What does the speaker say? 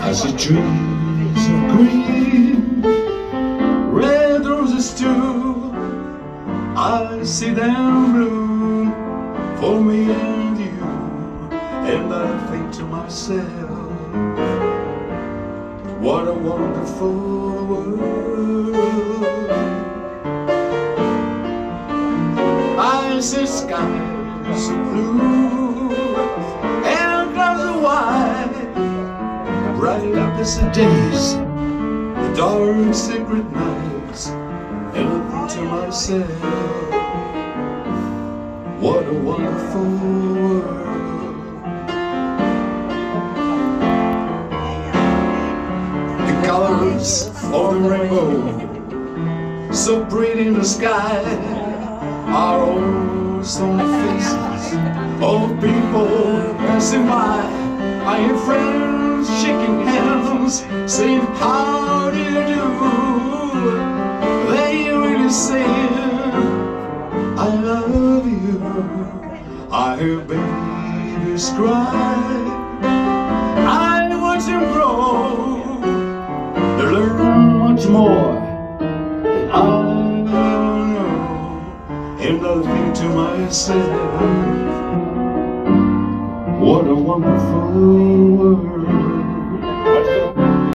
I see trees of green, red roses too. I see them bloom for me and you. And I think to myself, what a wonderful world. I see skies of blue and clouds of white, bright opposite days, the dark secret nights. And I think to myself, what a wonderful world. The colors of the rainbow, so pretty in the sky, are also on the faces of people passing by. I hear friends shaking hands, saying, how do you do? They really saying, I love you. I hear babies cry, I watch them grow. They learn much more than I know. And I think to myself, what a wonderful world.